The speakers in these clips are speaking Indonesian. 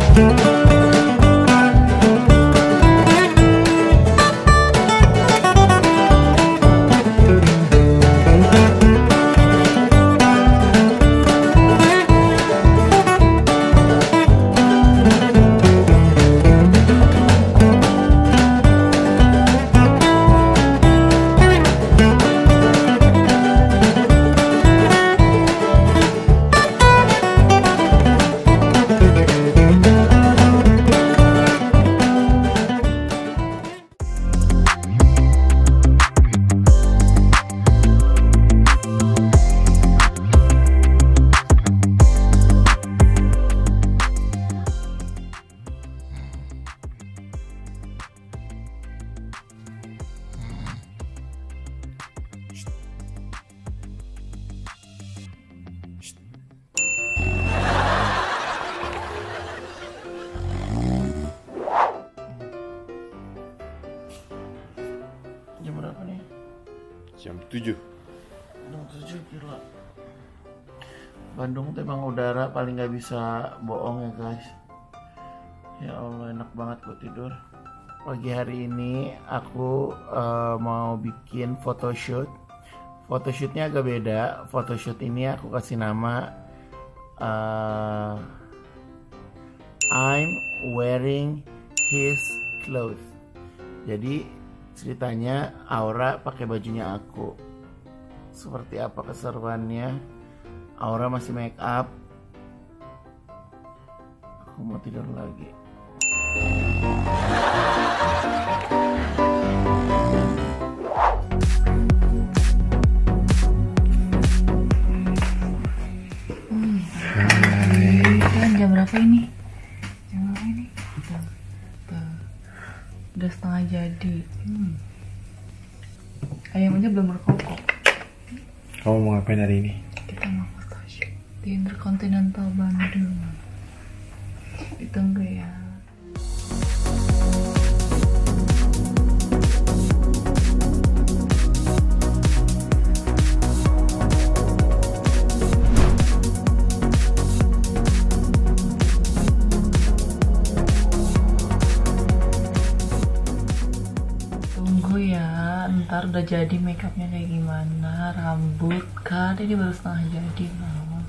Jam berapa nih? Jam 7. Jam 7 gila. Bandung tuh emang udara paling gak bisa bohong ya guys. Ya Allah, enak banget gue tidur. Pagi hari ini aku mau bikin photoshoot. Photoshootnya agak beda. Photoshoot ini aku kasih nama I'm wearing his clothes. Jadi ceritanya Aura pakai bajunya aku. Seperti apa keseruannya? Aura masih make up. Aku mau tidur lagi. Jam berapa ini? Jam berapa ini? Tuh. Udah setengah jadi. Ayam aja belum berkokok. Kamu mau ngapain hari ini? Kita mau photoshoot di Intercontinental Bandung. Ditunggu ya. Ntar udah jadi makeupnya kayak gimana, rambut kan ini baru setengah jadi loh.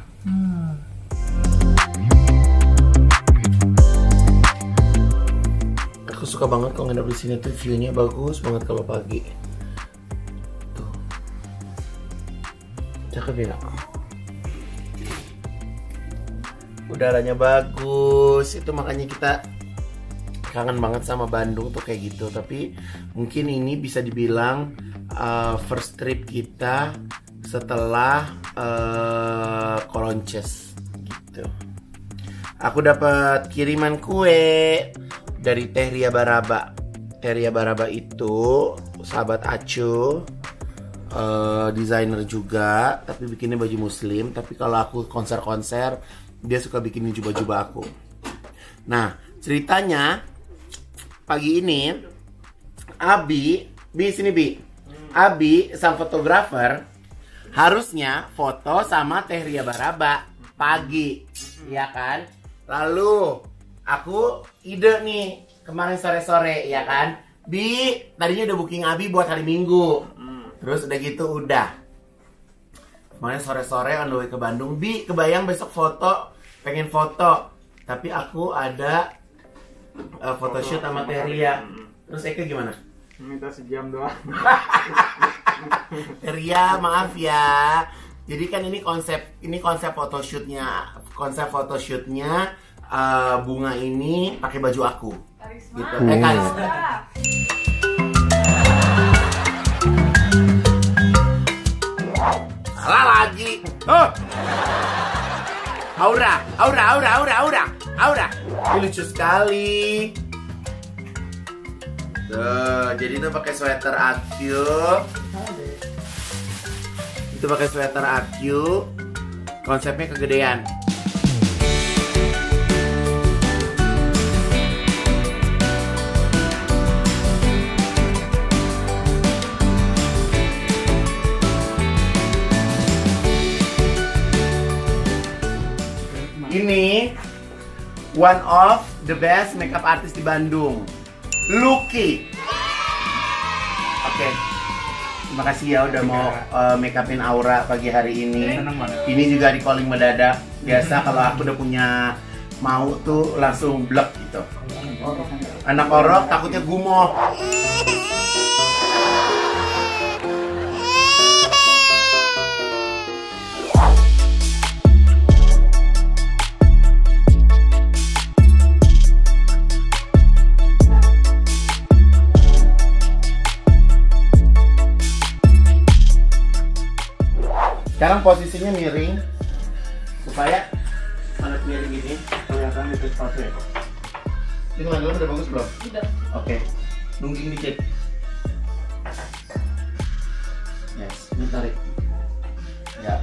Aku suka banget kalau nginep di sini tuh, view-nya bagus banget kalau pagi. Tuh, cakep ya. Udaranya bagus, itu makanya kita kangen banget sama Bandung tuh kayak gitu. Tapi mungkin ini bisa dibilang first trip kita setelah Koronces gitu. Aku dapat kiriman kue dari Teh Ria Baraba. Teh Ria Baraba itu sahabat Acu, desainer juga, tapi bikinnya baju muslim. Tapi kalau aku konser-konser, dia suka bikinin jubah-jubah aku. Nah, ceritanya pagi ini Abi sini Bi. Abi sang fotografer harusnya foto sama Teh Ria Baraba pagi, ya kan? Lalu aku ide nih kemarin sore-sore, ya kan? Bi, tadinya udah booking Abi buat hari Minggu. Terus udah gitu udah. Kemarin sore-sore on the way ke Bandung, Bi, kebayang besok foto, pengen foto. Tapi aku ada photoshoot sama Teh Ria. Terus Eka gimana? Minta sejam doang. Teh Ria, maaf ya. Jadi kan ini konsep photoshootnya. Konsep photoshootnya bunga ini pakai baju aku. Karisma. Gitu. Karisma. Salah lagi. Oh. Aura. Ini lucu sekali. Tuh, jadi itu pakai sweater Akyu. Itu pakai sweater Akyu. Konsepnya kegedean. Ini one of the best makeup artist di Bandung, Lucky. Oke. Terima kasih ya udah mau make upin Aura pagi hari ini. Ini juga di calling mendadak. Biasa kalau aku udah punya mau tuh langsung blek gitu. Anak orok takutnya gumoh. Sekarang posisinya miring supaya anak miring ini kelihatan lebih sepatu ya. Ini teman-teman udah bagus belum? Udah. Oke, nungging dikit. Yes, ini tarik. Ya.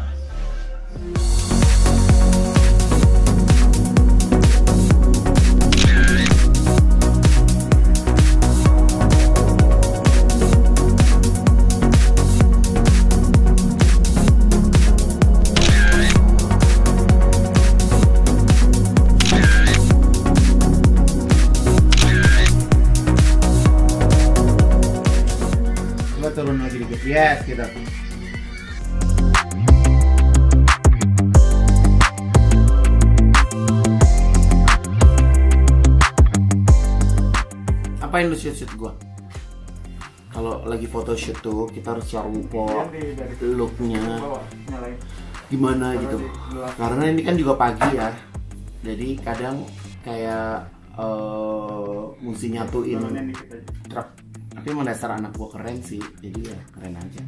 Turun lagi dikit, yes, gitu. Apain lu shoot gua? Kalau lagi photoshoot tuh kita harus cari looknya gimana gitu. Karena ini kan juga pagi ya, jadi kadang kayak mesti nyatuin truk. Tapi emang dasar anak gua keren sih, jadi ya keren aja.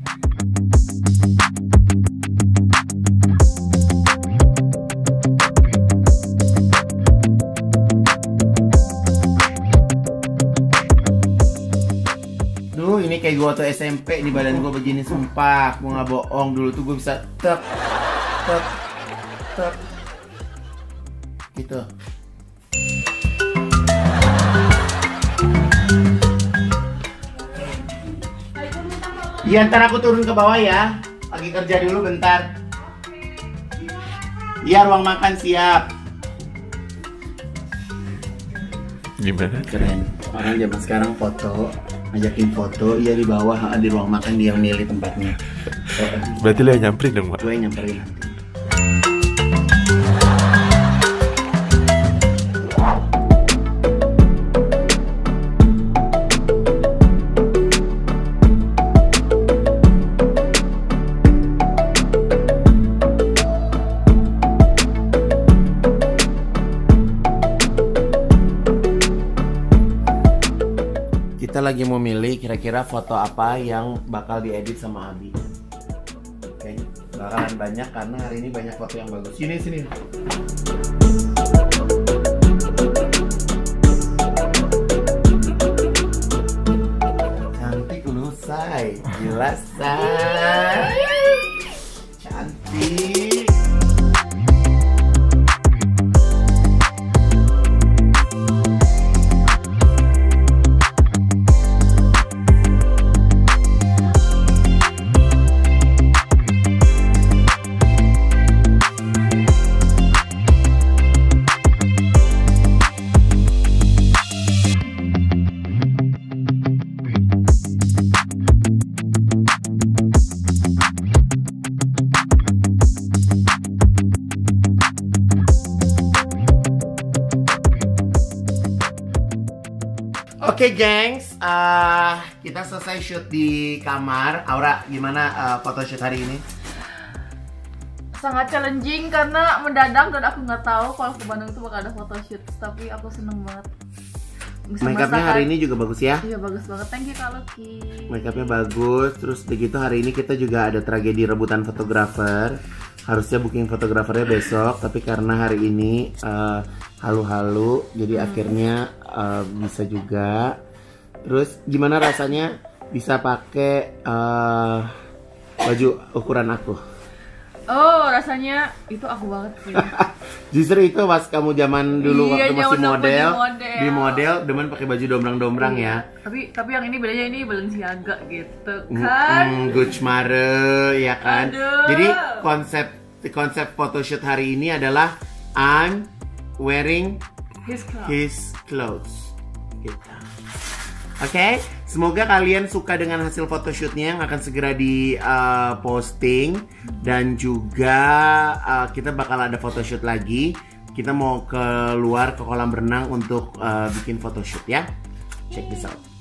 Duh, ini kayak gua waktu SMP di badan gua begini, sumpah, gua nggak bohong. Dulu tuh gua bisa tek gitu. Iya, ntar aku turun ke bawah ya. Lagi kerja dulu bentar. Iya, ruang makan siap. Gimana? Keren. Orang zaman sekarang foto, ngajakin foto, iya di bawah, di ruang makan dia yang milih tempatnya. Berarti lo yang nyamperin dong, Mbak? Gue yang nyamperin nanti. Kita lagi mau milih kira-kira foto apa yang bakal diedit sama Abi. Oke, bakalan banyak karena hari ini banyak foto yang bagus. Sini. Cantik lu, Say. Gila, Say. Cantik. Oke, gengs, kita selesai shoot di kamar. Aura, gimana photoshoot hari ini? Sangat challenging karena mendadak dan aku nggak tahu kalau ke Bandung itu bakal ada photoshoot. Tapi aku seneng banget. Makeupnya hari ini juga bagus ya? Iya, bagus banget. Thank you Kak Lucky. Makeupnya bagus. Terus begitu hari ini kita juga ada tragedi rebutan fotografer. Harusnya booking fotografernya besok, tapi karena hari ini halu-halu, jadi akhirnya bisa juga. Terus gimana rasanya bisa pakai baju ukuran aku? Oh, rasanya itu aku banget sih. Justru itu pas kamu zaman dulu Iya, waktu masih model, model. di model demen pakai baju dombrang-dombrang ya. Tapi yang ini bedanya ini Balenciaga gitu kan. Gucci Mare ya kan. Aduh. Jadi konsep photoshoot hari ini adalah I'm wearing his clothes. Gitu. Oke, semoga kalian suka dengan hasil photoshootnya yang akan segera di posting. Dan juga kita bakal ada photoshoot lagi. Kita mau keluar ke kolam renang untuk bikin photoshoot ya. Check this out.